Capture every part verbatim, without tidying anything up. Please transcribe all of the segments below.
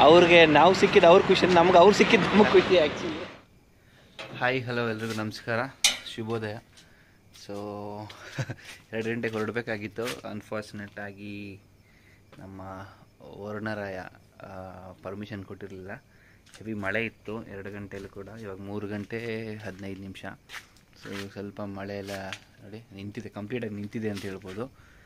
ಅವ್ರಿಗೆ ನಾವು ಸಿಕ್ಕಿದ್ದು ಅವ್ರ ಖುಷಿ, ನಮ್ಗೆ ಅವ್ರು ಸಿಕ್ಕಿದ್ದು ನಮಗೆ ಖುಷಿ ಆ್ಯಕ್ಚುಲಿ. ಹಾಯ್ ಹಲೋ ಎಲ್ರಿಗೂ ನಮಸ್ಕಾರ, ಶುಭೋದಯ. ಸೊ ಎರಡು ಗಂಟೆಗೆ ಹೊರಡಬೇಕಾಗಿತ್ತು. ಅನ್ಫಾರ್ಚುನೇಟಾಗಿ ನಮ್ಮ ವರ್ಣರಾಯ ಪರ್ಮಿಷನ್ ಕೊಟ್ಟಿರಲಿಲ್ಲ. ಹೆವಿ ಮಳೆ ಇತ್ತು ಎರಡು ಗಂಟೆಯಲ್ಲೂ ಕೂಡ. ಇವಾಗ ಮೂರು ಗಂಟೆ ಹದಿನೈದು ನಿಮಿಷ. ಸೊ ಸ್ವಲ್ಪ ಮಳೆ ಎಲ್ಲ ನೋಡಿ ನಿಂತಿದೆ, ಕಂಪ್ಲೀಟಾಗಿ ನಿಂತಿದೆ ಅಂತ ಹೇಳ್ಬೋದು.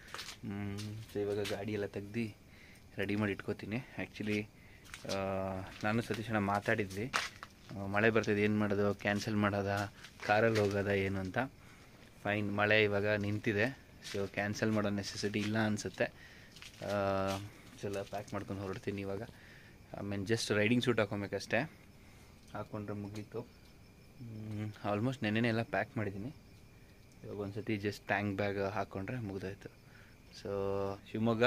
ಸೊ ಇವಾಗ ಗಾಡಿ ಎಲ್ಲ ತೆಗ್ದು ರೆಡಿ ಮಾಡಿ ಇಟ್ಕೋತೀನಿ. ಆ್ಯಕ್ಚುಲಿ ನಾನು ಸತೀಶಣ್ಣ ಮಾತಾಡಿದ್ವಿ, ಮಳೆ ಬರ್ತಿದೆ ಏನು ಮಾಡೋದು, ಕ್ಯಾನ್ಸಲ್ ಮಾಡೋದಾ, ಕಾರಲ್ಲಿ ಹೋಗೋದಾ ಏನು ಅಂತ. ಫೈನ್, ಮಳೆ ಇವಾಗ ನಿಂತಿದೆ. ಸೊ ಕ್ಯಾನ್ಸಲ್ ಮಾಡೋ ನೆಸೆಸಿಟಿ ಇಲ್ಲ ಅನಿಸುತ್ತೆ. ಎಲ್ಲ ಪ್ಯಾಕ್ ಮಾಡ್ಕೊಂಡು ಹೊರಡ್ತೀನಿ ಇವಾಗ. ಆಮೇಲೆ ಜಸ್ಟ್ ರೈಡಿಂಗ್ ಸೂಟ್ ಹಾಕೊಬೇಕಷ್ಟೇ, ಹಾಕ್ಕೊಂಡ್ರೆ ಮುಗೀತು. ಆಲ್ಮೋಸ್ಟ್ ನೆನ್ನೆನೇ ಎಲ್ಲ ಪ್ಯಾಕ್ ಮಾಡಿದ್ದೀನಿ. ಇವಾಗ ಒಂದು ಸತಿ ಜಸ್ಟ್ ಟ್ಯಾಂಕ್ ಬ್ಯಾಗ್ ಹಾಕ್ಕೊಂಡ್ರೆ ಮುಗಿದೋಯ್ತು. So Shivamogga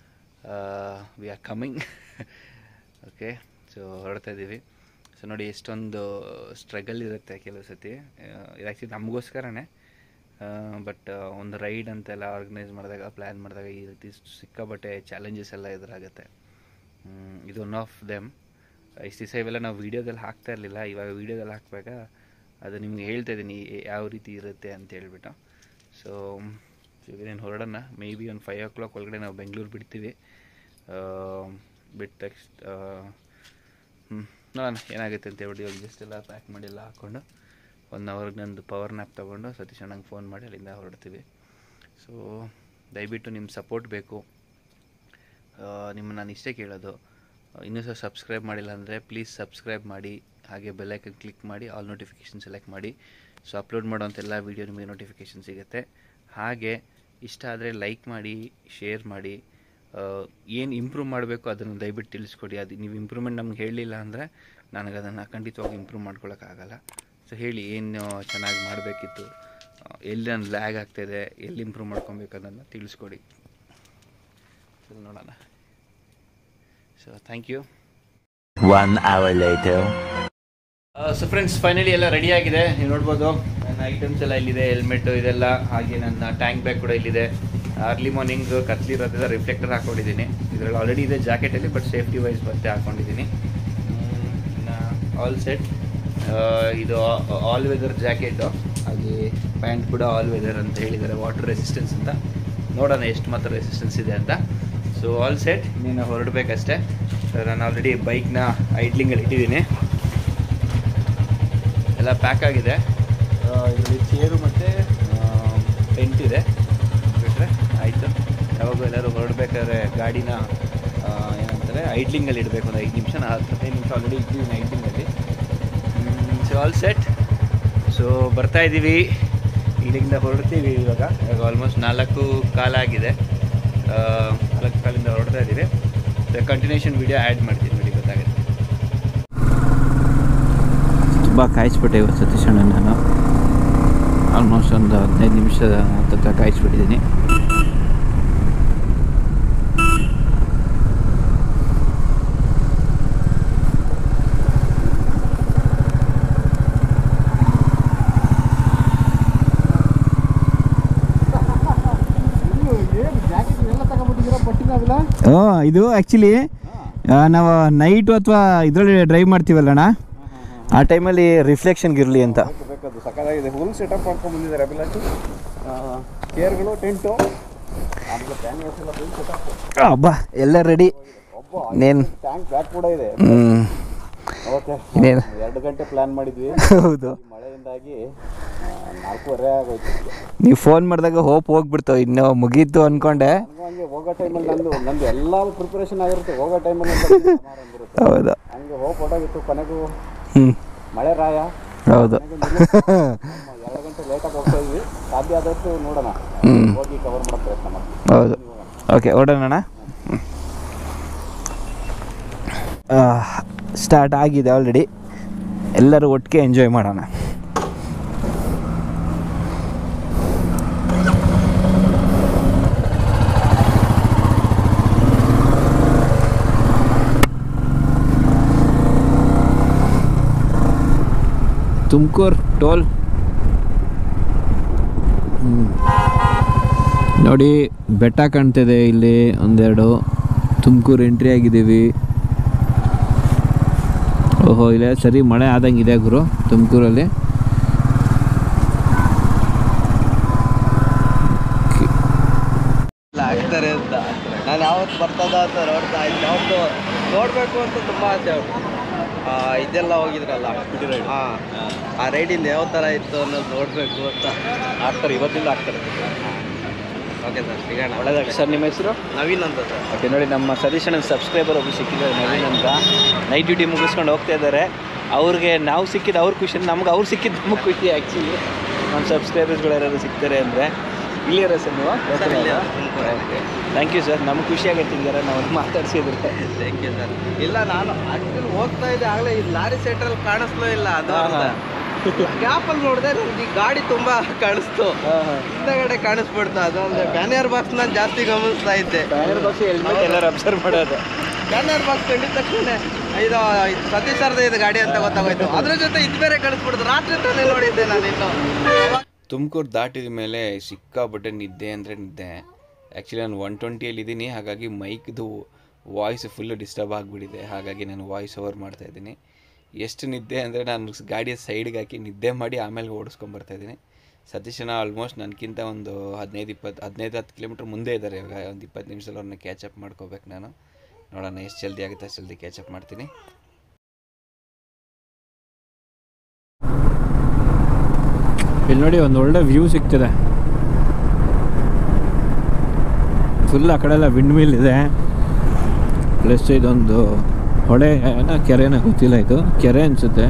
we are coming. Okay, so ಹೊರಡ್ತಾ ಇದ್ದೀವಿ. ಸೊ ನೋಡಿ ಎಷ್ಟೊಂದು ಸ್ಟ್ರಗಲ್ ಇರುತ್ತೆ ಕೆಲವು ಸತಿ. ಇದು ಆ್ಯಕ್ಚುಲಿ ನಮಗೋಸ್ಕರನೇ, ಬಟ್ ಒಂದು ರೈಡ್ ಅಂತೆಲ್ಲ ಆರ್ಗನೈಸ್ ಮಾಡಿದಾಗ, ಪ್ಲ್ಯಾನ್ ಮಾಡಿದಾಗ ಈ ರೀತಿ ಸಿಕ್ಕಾಪಟ್ಟೆ ಚಾಲೆಂಜಸ್ ಎಲ್ಲ ಎದುರಾಗುತ್ತೆ. ಇದು ಒನ್ ಆಫ್ ದೆಮ್. ಇಷ್ಟು ದಿವಸ ಇವೆಲ್ಲ ನಾವು ವೀಡಿಯೋದಲ್ಲಿ ಹಾಕ್ತಾ ಇರಲಿಲ್ಲ, ಇವಾಗ ವೀಡಿಯೋದಲ್ಲಿ ಹಾಕ್ಬೇಕ ಅದು ನಿಮ್ಗೆ ಹೇಳ್ತಾ ಇದ್ದೀನಿ ಯಾವ ರೀತಿ ಇರುತ್ತೆ ಅಂತ ಹೇಳ್ಬಿಟ್ಟು. ಸೊ ಇವೇನು ಹೊರಡೋಣ, ಮೇ ಬಿ ಒಂದು ಫೈವ್ ಓ ಕ್ಲಾಕ್ ಒಳಗಡೆ ನಾವು ಬೆಂಗಳೂರು ಬಿಡ್ತೀವಿ. ಬಿಟ್ಟ ನೆಕ್ಸ್ಟ್ ಹ್ಞೂ ನೋಡೋಣ ಏನಾಗುತ್ತೆ ಅಂತ ಹೇಳ್ಬಿಟ್ಟು ಇವಾಗ ಜಸ್ಟ್ ಎಲ್ಲ ಪ್ಯಾಕ್ ಮಾಡಿ ಎಲ್ಲ ಹಾಕ್ಕೊಂಡು ಒನ್ ಅವರ್ಗೆ ನಂದು ಪವರ್ ನ್ಯಾಪ್ ತೊಗೊಂಡು ಸತೀಶ್ ಅಣ್ಣಂಗೆ ಫೋನ್ ಮಾಡಿ ಅಲ್ಲಿಂದ ಹೊರಡ್ತೀವಿ. ಸೊ ದಯವಿಟ್ಟು ನಿಮ್ಮ ಸಪೋರ್ಟ್ ಬೇಕು. ನಿಮ್ಮನ್ನು ನಾನು ಇಷ್ಟೇ ಕೇಳೋದು, ಇನ್ನೂ ಸಹ ಸಬ್ಸ್ಕ್ರೈಬ್ ಮಾಡಿಲ್ಲ ಅಂದರೆ ಪ್ಲೀಸ್ ಸಬ್ಸ್ಕ್ರೈಬ್ ಮಾಡಿ, ಹಾಗೆ ಬೆಲ್ಲೈಕನ್ ಕ್ಲಿಕ್ ಮಾಡಿ, ಆಲ್ ನೋಟಿಫಿಕೇಷನ್ ಸೆಲೆಕ್ಟ್ ಮಾಡಿ. ಸೊ ಅಪ್ಲೋಡ್ ಮಾಡೋಂಥ ಎಲ್ಲ ವೀಡಿಯೋ ನಿಮಗೆ ನೋಟಿಫಿಕೇಷನ್ ಸಿಗುತ್ತೆ. ಹಾಗೆ ಇಷ್ಟ ಆದರೆ ಲೈಕ್ ಮಾಡಿ, ಶೇರ್ ಮಾಡಿ. ಏನು ಇಂಪ್ರೂವ್ ಮಾಡಬೇಕು ಅದನ್ನು ದಯವಿಟ್ಟು ತಿಳಿಸ್ಕೊಡಿ. ಅದು ನೀವು ಇಂಪ್ರೂವ್ಮೆಂಟ್ ನಮ್ಗೆ ಹೇಳಲಿಲ್ಲ ಅಂದರೆ ನನಗೆ ಅದನ್ನು ಖಂಡಿತವಾಗಿ ಇಂಪ್ರೂವ್ ಮಾಡ್ಕೊಳ್ಳೋಕ್ಕಾಗಲ್ಲ. ಸೊ ಹೇಳಿ ಏನು ಚೆನ್ನಾಗಿ ಮಾಡಬೇಕಿತ್ತು, ಎಲ್ಲಿ ನಾನು ಲ್ಯಾಗ್ ಆಗ್ತಾಯಿದೆ, ಎಲ್ಲಿ ಇಂಪ್ರೂವ್ ಮಾಡ್ಕೊಬೇಕು ಅನ್ನೋದನ್ನ ತಿಳಿಸ್ಕೊಡಿ. ಸೊ ನೋಡೋಣ. So thank you. One hour later. So friends, finally ಎಲ್ಲ ರೆಡಿ ಆಗಿದೆ. ನೀವು ನೋಡ್ಬೋದು ನನ್ನ ಐಟಮ್ಸ್ ಎಲ್ಲ ಇಲ್ಲಿದೆ, ಹೆಲ್ಮೆಟ್ಟು ಇದೆಲ್ಲ, ಹಾಗೆ ನನ್ನ ಟ್ಯಾಂಕ್ ಬ್ಯಾಗ್ ಕೂಡ ಇಲ್ಲಿದೆ. ಅರ್ಲಿ ಮಾರ್ನಿಂಗ್ ಕತ್ಲಿರೋದ್ರಿಂದ ರಿಫ್ಲೆಕ್ಟರ್ ಹಾಕ್ಕೊಂಡಿದ್ದೀನಿ. ಇದರಲ್ಲಿ ಆಲ್ರೆಡಿ ಇದೆ ಜಾಕೆಟಲ್ಲಿ, ಬಟ್ ಸೇಫ್ಟಿ ವೈಸ್ ಮತ್ತೆ ಹಾಕ್ಕೊಂಡಿದ್ದೀನಿ. All set. ಇದು ಆಲ್ ವೆದರ್ ಜಾಕೆಟು, ಹಾಗೆ ಪ್ಯಾಂಟ್ ಕೂಡ ಆಲ್ ವೆದರ್ ಅಂತ ಹೇಳಿದ್ದಾರೆ, ವಾಟರ್ ರೆಸಿಸ್ಟೆನ್ಸ್ ಅಂತ. ನೋಡೋಣ ಎಷ್ಟು ಮಾತ್ರ ರೆಸಿಸ್ಟೆನ್ಸ್ ಇದೆ ಅಂತ. ಸೊ ಆಲ್ ಸೆಟ್, ನೀನು ಹೊರಡಬೇಕಷ್ಟೇ. ನಾನು ಆಲ್ರೆಡಿ ಬೈಕ್ನ ಐಡ್ಲಿಂಗಲ್ಲಿ ಇಟ್ಟಿದ್ದೀನಿ, ಎಲ್ಲ ಪ್ಯಾಕ್ ಆಗಿದೆ. ಇದರಲ್ಲಿ ಚೇರು ಮತ್ತು ಟೆಂಟ್ ಇದೆ, ಬಿಟ್ಟರೆ ಆಯಿತು. ಯಾವಾಗೂ ಎಲ್ಲರೂ ಹೊರಡಬೇಕಾದ್ರೆ ಗಾಡಿನ ಏನಂತಾರೆ ಐಡ್ಲಿಂಗಲ್ಲಿ ಇಡಬೇಕು. ಒಂದು ಐದು ನಿಮಿಷ ಹದಿನೈದು ನಿಮಿಷ ಆಲ್ರೆಡಿ ಇಟ್ಟಿದ್ದೀನಿ ಐಡ್ಲಿಂಗಲ್ಲಿ. So all set. ಸೊ ಬರ್ತಾ ಇದ್ದೀವಿ, ಇಲ್ಲಿಂದ ಹೊರಡ್ತೀವಿ ಇವಾಗ. ಇವಾಗ ಆಲ್ಮೋಸ್ಟ್ ನಾಲ್ಕು ಕಾಲಾಗಿದೆ, ನಾಲ್ಕು ಕಾಲಿಂದ ಹೊರಡ್ತಾ ಇದ್ದೀವಿ. ಕಂಟಿನ್ಯೂಷನ್ ವೀಡಿಯೋ ಆ್ಯಡ್ ಮಾಡ್ತೀನಿ, ನೋಡಿ ಗೊತ್ತಾಗುತ್ತೆ. ತುಂಬ ಕಾಯಿಸ್ಬಿಟ್ಟೆ ಇವತ್ತು ಸತೀಶ್ ಅಣ್ಣ. ನಾನು ಆಲ್ಮೋಸ್ಟ್ ಒಂದು ಹದಿನೈದು ನಿಮಿಷದ ತನಕ ಕಾಯಿಸ್ಬಿಟ್ಟಿದ್ದೀನಿ. ಹಾಂ, ಇದು ಆ್ಯಕ್ಚುಲಿ ನಾವು ನೈಟು ಅಥವಾ ಇದರಲ್ಲಿ ಡ್ರೈವ್ ಮಾಡ್ತೀವಲ್ಲಣ್ಣ, ಆ ಟೈಮಲ್ಲಿ ರಿಫ್ಲೆಕ್ಷನ್ಗೆ ಇರಲಿ ಅಂತ. ಸಕ್ಕತ್ತಾಗಿದೆ, ಫುಲ್ ಸೆಟಪ್ ಮಾಡ್ಕೊಂಡು ಬಂದಿದ್ದಾರೆ ಅಭಿಲಾಷ್. ಚೇರ್ಗಳು, ಟೆಂಟು, ಆಮೇಲೆ ಪ್ಯಾನಿಯರ್ಸ್ ಎಲ್ಲ ಫುಲ್ ಸೆಟಪ್. ಹಬ್ಬ ಎಲ್ಲ ರೆಡಿ. ನೇನು ಟ್ಯಾಂಕ್ ಬ್ಯಾಗ್ ಕೂಡ ಇದೆ. ಹ್ಞೂ ಓಕೆ, ಎರಡು ಗಂಟೆ ಪ್ಲ್ಯಾನ್ ಮಾಡಿದ್ವಿ. ಹೌದು, ಮಳೆಯಿಂದಾಗಿ ನಾಲ್ಕೂವರೆ ಆಗೋಯ್ತು. ನೀವು ಫೋನ್ ಮಾಡಿದಾಗ ಹೋಪ್ ಹೋಗ್ಬಿಡ್ತು, ಇನ್ನು ಮುಗೀತು ಅಂದ್ಕೊಂಡೆ. ಹಂಗೆ ಹೋಗೋ ಟೈಮಲ್ಲಿ ನಂದು ನಂದು ಎಲ್ಲ ಪ್ರಿಪ್ರೇಷನ್ ಆಗಿರುತ್ತೆ. ಹೋಗೋ ಟೈಮಲ್ಲಿ ಹೌದು, ಹಂಗೆ ಹೋಪ್ ಹೊಡೋಗಿತ್ತು. ಕೊನೆಗೂ ಹ್ಞೂ ಮಳೆ ರಾಯ. ಹೌದು, ಎರಡು ಗಂಟೆ ಲೇಟಾಗಿ ಹೋಗ್ತಾ ಇದ್ವಿ. ಸಾಧ್ಯ ಆದಷ್ಟು ನೋಡೋಣ, ಹೋಗಿ ಕವರ್ ಮಾಡೋ ಪ್ರಯತ್ನ ಮಾಡ್ತೀವಿ. ಹೌದು, ಓಕೆ ಹೊಡೋಣ. ಸ್ಟಾರ್ಟ್ ಆಗಿದೆ ಆಲ್ರೆಡಿ, ಎಲ್ಲರೂ ಒಟ್ಟಿಗೆ ಎಂಜಾಯ್ ಮಾಡೋಣ. ತುಮಕೂರು ಟೋಲ್ ನೋಡಿ, ಬೆಟ್ಟ ಕಾಣ್ತಿದೆ ಇಲ್ಲಿ ಒಂದೆರಡು. ತುಮಕೂರು ಎಂಟ್ರಿ ಆಗಿದ್ದೀವಿ. ಓಹೋ ಇಲ್ಲ ಸರಿ ಮಳೆ ಆದಂಗಿದೆ ಗುರು ತುಮಕೂರಲ್ಲಿ. ಆಗ್ತಾರೆ ಅಂತ ನಾನು ಯಾವತ್ತು ಬರ್ತದ ಅಂತ ನೋಡ್ತಾ ಇದ್ದೆ. ಯಾವತ್ತು ನೋಡಬೇಕು ಅಂತ ತುಂಬ ಆಸೆ ಅವ್ರು. ಇದೆಲ್ಲ ಹೋಗಿದ್ರಲ್ಲ ಹಾಂ, ಆ ರೈಡಿಂದ ಯಾವ ಥರ ಇತ್ತು ಅನ್ನೋದು ನೋಡಬೇಕು ಅಂತ ಆಗ್ತಾರೆ. ಇವತ್ತಿಂದ ಆಗ್ತಾರೆ. ಓಕೆ ಸರ್, ಸಿಗೋಣ. ಒಳ್ಳೆಯದಾಗ ಸರ್. ನಿಮ್ಮ ಹೆಸರು? ನವೀನ್ ಅಂತ ಸರ್. ಓಕೆ ನೋಡಿ, ನಮ್ಮ ಸತೀಶ್ ಅಣ್ಣ ಸಬ್ಸ್ಕ್ರೈಬರ್ ಒಬ್ಬರು ಸಿಕ್ಕಿದ್ದಾರೆ ನವೀನ್ ಅಂತ. ನೈಟ್ ಡ್ಯೂಟಿ ಮುಗಿಸ್ಕೊಂಡು ಹೋಗ್ತಾ ಇದ್ದಾರೆ. ಅವ್ರಿಗೆ ನಾವು ಸಿಕ್ಕಿದ್ದು ಅವ್ರ ಖುಷಿ, ನಮ್ಗೆ ಅವ್ರು ಸಿಕ್ಕಿದ್ದು ನಮಗೆ ಖುಷಿ. ಆ್ಯಕ್ಚುಲಿ ನಮ್ಮ ಸಬ್ಸ್ಕ್ರೈಬರ್ಸ್ಗಳು ಯಾರು ಸಿಗ್ತಾರೆ ಅಂದರೆ ಇಲ್ಲಿರೋ ಸರ್ ನೀವು. ಥ್ಯಾಂಕ್ ಯು ಸರ್, ನಮ್ಗೆ ಖುಷಿ ಆಗೈತೆ ಹಿಂಗಾರ ನಾವು ಮಾತಾಡ್ಸಿದ್ರೆ. Thank you sir. ಇಲ್ಲ ನಾನು ಆ್ಯಕ್ಚುಲಿ ಹೋಗ್ತಾ ಇದ್ದೆ ಆಗಲೇ ಈ ಲಾರಿ ಸೆಂಟ್ರಲ್ಲಿ ಕಾಣಿಸ್ಲೋ ಇಲ್ಲ. ಅದು ಗ್ಯಾಪಲ್ಲಿ ನೋಡಿದೆ ನನಗೆ ಈ ಗಾಡಿ ತುಂಬ ಕಾಣಿಸ್ತು. ಹಿಂದಗಡೆ ಕಾಣಿಸ್ಬಿಡ್ತು. ಅದೊಂದು ಬ್ಯಾನರ್ ಬಾಕ್ಸ್ ನಾನು ಜಾಸ್ತಿ ಗಮನಿಸ್ತಾ ಇದ್ದೆ. ಬ್ಯಾನರ್ ಬಾಕ್ಸ್ ಹೆಲ್ಮೆಟ್ ಎಲ್ಲರೂ ಅಬ್ಸರ್ವ್ ಮಾಡೋದು. ಬ್ಯಾನರ್ ಬಾಕ್ಸ್ ಕಂಡಿದ ತಕ್ಷಣ ಇದು ಸತೀಶ್ ಸರ್ದು ಇದು ಗಾಡಿ ಅಂತ ಗೊತ್ತಾಗೋಯ್ತು. ಅದ್ರ ಜೊತೆ ಇದು ಬೇರೆ ಕಾಣಿಸ್ಬಿಡ್ತು. ರಾತ್ರಿ ತಾನೇ ನೋಡಿದ್ದೆ ನಾನು. ಇನ್ನು ತುಮಕೂರು ದಾಟಿದ ಮೇಲೆ ಸಿಕ್ಕಾಪಟ್ಟೆ ನಿದ್ದೆ ಅಂದರೆ ನಿದ್ದೆ. ಆ್ಯಕ್ಚುಲಿ ನಾನು ಒನ್ ಟ್ವೆಂಟಿಯಲ್ಲಿ ಇದ್ದೀನಿ, ಹಾಗಾಗಿ ಮೈಕ್ದು ವಾಯ್ಸ್ ಫುಲ್ಲು ಡಿಸ್ಟರ್ಬ್ ಆಗಿಬಿಟ್ಟಿದೆ. ಹಾಗಾಗಿ ನಾನು ವಾಯ್ಸ್ ಓವರ್ ಮಾಡ್ತಾಯಿದ್ದೀನಿ. ಎಷ್ಟು ನಿದ್ದೆ ಅಂದರೆ ನಾನು ಗಾಡಿಯ ಸೈಡ್ಗೆ ಹಾಕಿ ನಿದ್ದೆ ಮಾಡಿ ಆಮೇಲೆ ಓಡಿಸ್ಕೊಂಬರ್ತಾಯಿದ್ದೀನಿ. ಸತೀಶನ ಆಲ್ಮೋಸ್ಟ್ ನನಗಿಂತ ಒಂದು ಹದಿನೈದು ಇಪ್ಪತ್ತು ಹದಿನೈದು ಹತ್ತು ಕಿಲೋಮೀಟ್ರ್ ಮುಂದೆ ಇದ್ದಾರೆ. ಇವಾಗ ಒಂದು ಇಪ್ಪತ್ತು ನಿಮಿಷದಲ್ಲಿ ಅವ್ರನ್ನ ಕ್ಯಾಚಪ್ ಮಾಡ್ಕೋಬೇಕು ನಾನು. ನೋಡೋಣ ಎಷ್ಟು ಜಲ್ದಿ ಆಗುತ್ತೆ ಅಷ್ಟು ಜಲ್ದಿ ಕ್ಯಾಚಪ್ ಮಾಡ್ತೀನಿ. ಇಲ್ಲಿ ನೋಡಿ ಒಂದು ಒಳ್ಳೆ ವ್ಯೂ ಸಿಗ್ತಿದೆ. ಫುಲ್ ಆ ಕಡೆ ಎಲ್ಲ ವಿಂಡ್ ಮಿಲ್ ಇದೆ. ಪ್ಲಸ್ ಇದೊಂದು ಹೊಳೆ ಏನೋ ಕೆರೆನ ಗೊತ್ತಿಲ್ಲ, ಇದು ಕೆರೆ ಅನಿಸುತ್ತೆ.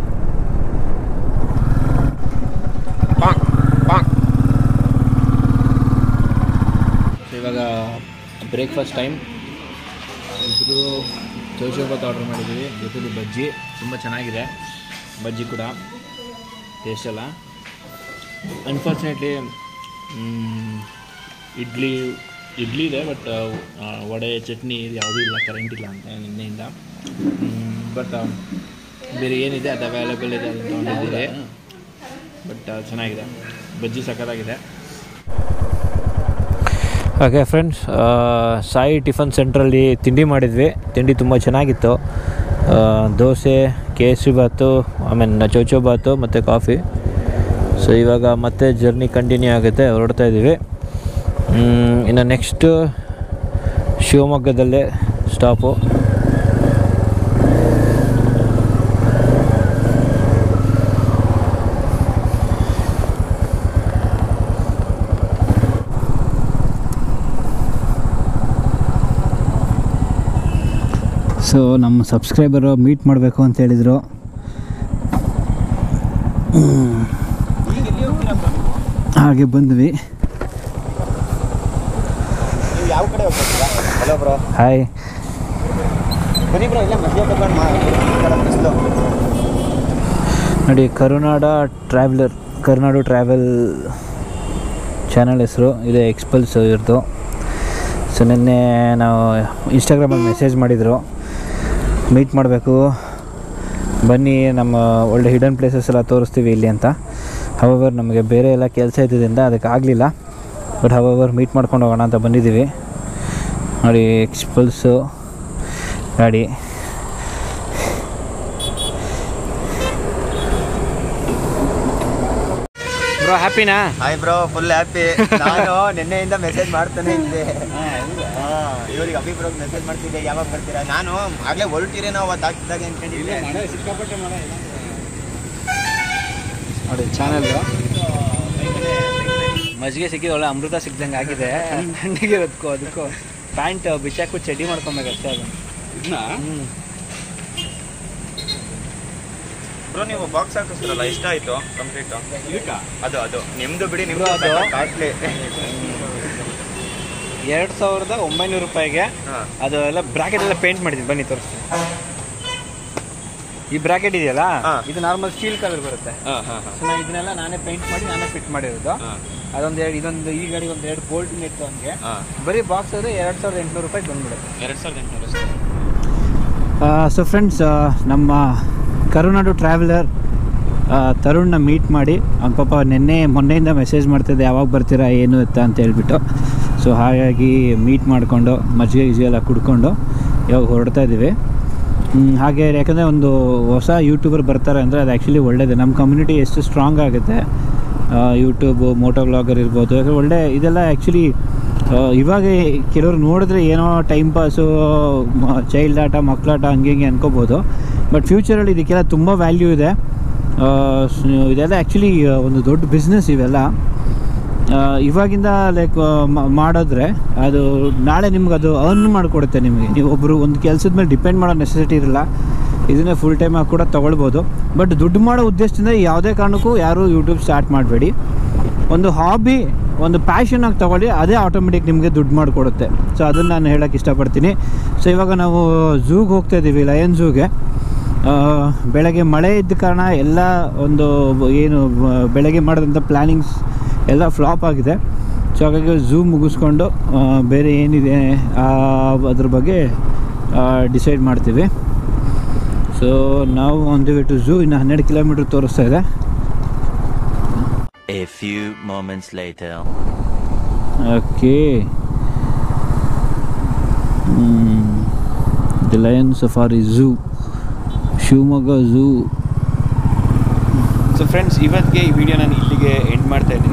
ಇವಾಗ ಬ್ರೇಕ್ಫಾಸ್ಟ್ ಟೈಮ್. ಇಬ್ಬರು ಚೌಚೌಬಾತ್ ಆರ್ಡ್ರ್ ಮಾಡಿದ್ದೀವಿ, ಜೊತೆಲಿ ಬಜ್ಜಿ. ತುಂಬ ಚೆನ್ನಾಗಿದೆ ಬಜ್ಜಿ ಕೂಡ, ಟೇಸ್ಟ್ ಎಲ್ಲ. ಅನ್ಫಾರ್ಚುನೇಟ್ಲಿ ಇಡ್ಲಿ ಇಡ್ಲಿ ಇದೆ, ಬಟ್ ವಡೆ ಚಟ್ನಿ ಯಾವುದೂ ಇಲ್ಲ, ಕರೆಂಟ್ ಇಲ್ಲ ಅಂತ ನಿನ್ನೆಯಿಂದ. ಬಟ್ ಬೇರೆ ಏನಿದೆ ಅದು ಅವೈಲೇಬಲ್ ಇದೆ, ಅದು ತೊಗೊಂಡಿದ್ದೀರಿ. ಬಟ್ ಚೆನ್ನಾಗಿದೆ, ಬಜ್ಜಿ ಸಖತ್ತಾಗಿದೆ. ಓಕೆ ಫ್ರೆಂಡ್ಸ್, ಸಾಯಿ ಟಿಫನ್ ಸೆಂಟ್ರಲ್ಲಿ ತಿಂಡಿ ಮಾಡಿದ್ವಿ. ತಿಂಡಿ ತುಂಬ ಚೆನ್ನಾಗಿತ್ತು. ದೋಸೆ, ಕೇಸರಿ ಬಾತು, ಆಮೇಲೆ ಚೌಚೌ ಬಾತು ಮತ್ತು ಕಾಫಿ. ಸೊ ಇವಾಗ ಮತ್ತೆ ಜರ್ನಿ ಕಂಟಿನ್ಯೂ ಆಗುತ್ತೆ, ಹೊರಡ್ತಾ ಇದ್ದೀವಿ. ಇನ್ನು ನೆಕ್ಸ್ಟು ಶಿವಮೊಗ್ಗದಲ್ಲೇ ಸ್ಟಾಪು. ಸೊ ನಮ್ಮ ಸಬ್ಸ್ಕ್ರೈಬರು ಮೀಟ್ ಮಾಡಬೇಕು ಅಂತ ಹೇಳಿದರು. ಹಾಗೆ ಬಂದ್ವಿ. ಯಾವ ಕಡೆ ಹೋಗ್ತೀರಾ? Hello bro. ಹಾಯ್. ಬನ್ನಿ ಬ್ರೋ, ಇಲ್ಲ ಮಧ್ಯ ಬಂದು ನೋಡಿ, Karunada traveller, Karunadu travel channel ಹೆಸರು ಇದೆ, ಎಕ್ಸ್ಪಲ್ಸ್ ಇರ್ದು. ಸೊ ನಿನ್ನೆ ನಾವು ಇನ್ಸ್ಟಾಗ್ರಾಮಲ್ಲಿ ಮೆಸೇಜ್ ಮಾಡಿದರು, ಮೀಟ್ ಮಾಡಬೇಕು ಬನ್ನಿ, ನಮ್ಮ ಒಳ್ಳೆ ಹಿಡನ್ ಪ್ಲೇಸಸ್ ಎಲ್ಲ ತೋರಿಸ್ತೀವಿ ಇಲ್ಲಿ ಅಂತ. ಹವವರ್ ನಮಗೆ ಬೇರೆ ಎಲ್ಲ ಕೆಲಸ ಇದ್ದಿದ್ದರಿಂದ ಅದಕ್ಕೆ ಆಗಲಿಲ್ಲ. ಬಟ್ ಹವವರ್ ಮೀಟ್ ಮಾಡ್ಕೊಂಡು ಹೋಗೋಣ ಅಂತ ಬಂದಿದ್ದೀವಿ. ನೋಡಿ, ಎಕ್ಸ್ಪಲ್ಸು ಗಾಡಿ. ಬ್ರೋ ಹ್ಯಾಪಿನಾ? Hi bro, full happy. ನಾನು ನಿನ್ನೆಯಿಂದ ಮೆಸೇಜ್ ಮಾಡ್ತಾನೆ ಇದ್ದೆ. ಇವ್ರಿಗೆ ಅಭಿ ಬ್ರೋಗ್ ಮೆಸೇಜ್ ಮಾಡ್ತಿದ್ದೆ, ಯಾವಾಗ ಬರ್ತೀರಾ? ನಾನು ಆಗಲೇ ಹೊರಟಿರಿ ನಾವು ಅವತ್ತು ಹಾಕಿದಾಗ ಅನ್ಕೊಂಡಿದ್ದೆ. ಸಿಕ್ಕಾಪಟ್ಟೆ ಮಳೆ. ನೋಡಿ ಚಾನಲ್ ಮಜ್ಜಿಗೆ ಸಿಕ್ಕಿದ ಒಳ್ಳೆ ಅಮೃತ ಸಿಕ್ದಂಗೆ ಆಗಿದೆ. ತಣ್ಣಗೆ ಅದಕ್ಕೂ ಅದಕ್ಕೂ ಪ್ಯಾಂಟ್ ಬಿಚ್ಚಾಕ್ಬಿಟ್ಟು ಚಡ್ಡಿ ಮಾಡ್ಕೊಬೇಕಷ್ಟೇ ಅದು. ಹ್ಞೂ ಬ್ರೋ, ನೀವು ಬಾಕ್ಸ್ ಹಾಕಿಸ್ತಾರಲ್ಲ, ಇಷ್ಟ ಆಯಿತು ಕಂಪ್ಲೀಟ್? ಅದು ಅದು ನಿಮ್ಮದು ಬಿಡಿ, ನಿಮ್ಮದು ಅದು ಕಾಸ್ಟ್ಲಿ. ಎರಡು ಸಾವಿರದ ಒಂಬೈನೂರು ರೂಪಾಯಿಗೆ ಅದು ಎಲ್ಲ ಬ್ರಾಕೆಟ್ ಎಲ್ಲ ಪೇಂಟ್ ಮಾಡಿದ್ದೀನಿ. ಬನ್ನಿ ತೋರಿಸ್ತೀನಿ. ಈ ಬ್ರಾಕೆಟ್ ಇದೆಯಲ್ಲ, ಇದು ನಾರ್ಮಲ್ ಸ್ಟೀಲ್ ಕಲರ್ ಬರುತ್ತೆ. ಸೊ ನಾನು ಇದನ್ನೆಲ್ಲ ನಾನೇ ಪೇಂಟ್ ಮಾಡಿ ನಾನೇ ಫಿಟ್ ಮಾಡಿರೋದು. ಅದೊಂದು ಎರಡು ಇದೊಂದು ಈ ಗಾಡಿ ಒಂದು ಎರಡು ಬೋಲ್ಟ್ ಇತ್ತು ಹಂಗೆ. ಬರೀ ಬಾಕ್ಸ್ ಆದರೆ ಎರಡು ಸಾವಿರದ ಎಂಟುನೂರು ರೂಪಾಯಿ ಬಂದ್ಬಿಡುತ್ತೆ. ಎರಡು ಸಾವಿರದ ಎಂಟುನೂರು. ಸೊ ಫ್ರೆಂಡ್ಸ್, ನಮ್ಮ ಕರುನಾಡು ಟ್ರಾವೆಲರ್ ತರುಣ್ನ ಮೀಟ್ ಮಾಡಿ, ಅವ್ನ ಪಾಪ ನಿನ್ನೆ ಮೊನ್ನೆಯಿಂದ ಮೆಸೇಜ್ ಮಾಡ್ತಿದ್ದೆ ಯಾವಾಗ ಬರ್ತೀರಾ ಏನು ಎತ್ತ ಅಂತ ಹೇಳ್ಬಿಟ್ಟು. ಸೊ ಹಾಗಾಗಿ ಮೀಟ್ ಮಾಡಿಕೊಂಡು ಮಜ್ಜಿಗೆ ಗಿಜ್ಜಿಗೆ ಎಲ್ಲ ಕುಡ್ಕೊಂಡು ಇವಾಗ ಹೊರಡ್ತಾ ಇದ್ದೀವಿ. ಹಾಗೆ ಯಾಕಂದರೆ ಒಂದು ಹೊಸ ಯೂಟ್ಯೂಬರ್ ಬರ್ತಾರೆ ಅಂದರೆ ಅದು ಆ್ಯಕ್ಚುಲಿ ಒಳ್ಳೆಯದು. ನಮ್ಮ ಕಮ್ಯುನಿಟಿ ಎಷ್ಟು ಸ್ಟ್ರಾಂಗ್ ಆಗುತ್ತೆ, ಯೂಟ್ಯೂಬು ಮೋಟೋ ವ್ಲಾಗರ್ ಇರ್ಬೋದು. ಯಾಕಂದರೆ ಒಳ್ಳೆ ಇದೆಲ್ಲ ಆ್ಯಕ್ಚುಲಿ ಇವಾಗ ಕೆಲವರು ನೋಡಿದ್ರೆ ಏನೋ ಟೈಮ್ ಪಾಸು, ಚೈಲ್ಡ್ ಆಟ, ಮಕ್ಕಳಾಟ ಹಂಗೆ ಹಿಂಗೆ ಅನ್ಕೋಬೋದು. ಬಟ್ ಫ್ಯೂಚರಲ್ಲಿ ಇದಕ್ಕೆಲ್ಲ ತುಂಬ ವ್ಯಾಲ್ಯೂ ಇದೆ. ಇದೆಲ್ಲ ಆ್ಯಕ್ಚುಲಿ ಒಂದು ದೊಡ್ಡ ಬಿಸ್ನೆಸ್ ಇವೆಲ್ಲ. ಇವಾಗಿಂದ ಲೈಕ್ ಮಾಡಿದ್ರೆ ಅದು ನಾಳೆ ನಿಮ್ಗೆ ಅದು ಅರ್ನ್ ಮಾಡಿಕೊಡುತ್ತೆ ನಿಮಗೆ. ನೀವು ಒಬ್ಬರು ಒಂದು ಕೆಲಸದ ಮೇಲೆ ಡಿಪೆಂಡ್ ಮಾಡೋ ನೆಸೆಸಿಟಿ ಇರಲ್ಲ. ಇದನ್ನೇ ಫುಲ್ ಟೈಮ್ ಆಗಿ ಕೂಡ ತೊಗೊಳ್ಬೋದು. ಬಟ್ ದುಡ್ಡು ಮಾಡೋ ಉದ್ದೇಶದಿಂದ ಯಾವುದೇ ಕಾರಣಕ್ಕೂ ಯಾರೂ ಯೂಟ್ಯೂಬ್ ಸ್ಟಾರ್ಟ್ ಮಾಡಬೇಡಿ. ಒಂದು ಹಾಬಿ, ಒಂದು ಪ್ಯಾಷನಾಗಿ ತೊಗೊಳ್ಳಿ, ಅದೇ ಆಟೋಮೆಟಿಕ್ ನಿಮಗೆ ದುಡ್ಡು ಮಾಡಿಕೊಡುತ್ತೆ. ಸೊ ಅದನ್ನು ನಾನು ಹೇಳೋಕ್ಕೆ ಇಷ್ಟಪಡ್ತೀನಿ. ಸೊ ಇವಾಗ ನಾವು ಝೂಗೆ ಹೋಗ್ತಾಯಿದ್ದೀವಿ, ಲಯನ್ ಝೂಗೆ. ಬೆಳಗ್ಗೆ ಮಳೆ ಇದ್ದ ಕಾರಣ ಎಲ್ಲ ಒಂದು ಏನು ಬೆಳಗ್ಗೆ ಮಾಡಿದಂಥ ಪ್ಲ್ಯಾನಿಂಗ್ಸ್ ಎಲ್ಲ ಫ್ಲಾಪ್ ಆಗಿದೆ. ಸೊ ಹಾಗಾಗಿ ಝೂ ಮುಗಿಸ್ಕೊಂಡು ಬೇರೆ ಏನಿದೆ ಅದ್ರ ಬಗ್ಗೆ ಡಿಸೈಡ್ ಮಾಡ್ತೀವಿ. ಸೊ ನಾವು on the way to zoo. ಇನ್ನು ಹನ್ನೆರಡು ಕಿಲೋಮೀಟ್ರ್ ತೋರಿಸ್ತಾ ಇದೆ. A few moments later. Okay, the lion safari zoo, Shivamogga zoo. So friends, ಇವತ್ತಿಗೆ ಈ ವಿಡಿಯೋ ನಾನು ಇಲ್ಲಿಗೆ ಎಂಡ್ ಮಾಡ್ತಾ ಇದ್ದೀನಿ.